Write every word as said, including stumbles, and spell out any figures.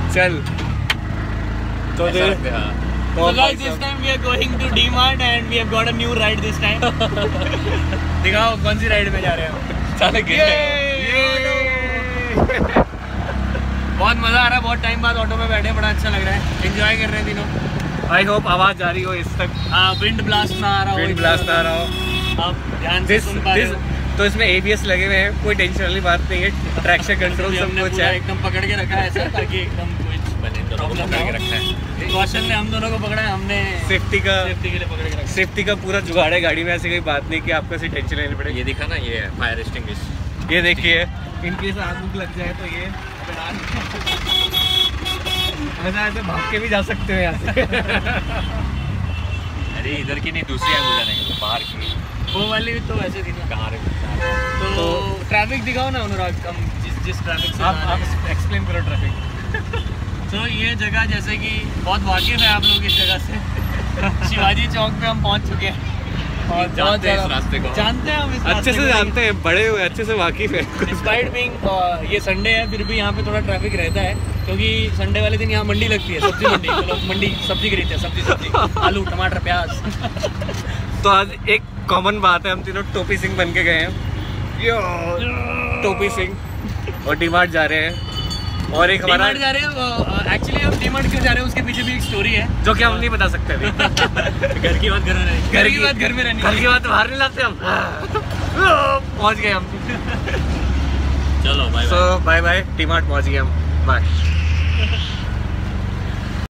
चल तो दे So guys, this time we are going to D-Mart and we have got a new ride this time. दिखाओ कौन सी ride में जा रहे हो? चले गिर गए। बहुत मजा आ रहा है, बहुत टाइम बाद ऑटो में बैठे, बड़ा अच्छा लग रहा है, एंजॉय कर रहे हैं तीनों। आई होप आवाज जा रही हो इस तक। हाँ, विंड ब्लास्ट ना आ रहा हो, विंड ब्लास्ट ना आ रहा हो, आप ध्यान से सुन पा रहे हो। तो इसमें ए बी एस लगे हुए हैं, कोई टेंशन वाली बात नहीं है, ट्रैक्शन कंट्रोल सब कुछ है, एकदम पकड़ के रखा है ऐसा ताकि एकदम कुछ बने, प्रॉब्लम ना हो। रखा है कौशल ने हम दोनों को पकड़ा है, हमने सेफ्टी का सेफ्टी के लिए पकड़ के रखा है। सेफ्टी का पूरा जुगाड़ है गाड़ी में, ऐसी कोई बात नहीं कि आपको ऐसी टेंशन लेनी पड़ेगी। ये दिखा ना, ये है फायर एक्सटिंग्विश। ये देखिए, इन केस आग उग लग जाए तो ये ऐसा ऐसे भाग के भी जा सकते हो यहाँ से। अरे इधर की नहीं, दूसरी आग हो जाने की, बाहर की। वो वाली भी तो वैसे थी ना। कहाँ रे? तो ट्रैफिक दिखाओ ना अनुराग, हम जिस जिस ट्रैफिक से आप आप एक्सप्लेन करो ट्रैफिक। तो ये जगह जैसे कि बहुत वाकिफ है आप लोग इस जगह से। शिवाजी चौक पे हम पहुंच चुके हैं और जानते हैं इस रास्ते को, जानते हैं हम इस अच्छे से जानते हैं, बड़े हुए अच्छे से वाकिफ है। डिस्पाइट बीइंग ये संडे है, फिर भी यहाँ पे थोड़ा ट्रैफिक रहता है क्योंकि संडे वाले दिन यहाँ मंडी लगती है, सब्जी मंडी। तो लोग मंडी सब्जी खरीदते हैं, सब्जी सब्जी आलू टमाटर प्याज। तो आज एक कॉमन बात है, हम तीनों टोपी सिंह बन के गए हैं, यो टोपी सिंह, और डी-मार्ट जा रहे हैं। और एक हमारा डी-मार्ट जा रहे हैं, एक्चुअली हम डी-मार्ट क्यों जा रहे हैं उसके पीछे भी एक स्टोरी है जो कि हम नहीं बता सकते अभी। घर की बात घर में रहनी, घर की बात घर में रहनी, घर की बात बाहर नहीं लाते हम। पहुंच गए हम। चलो bye so bye bye, DMart पहुंच गए हम, बाय।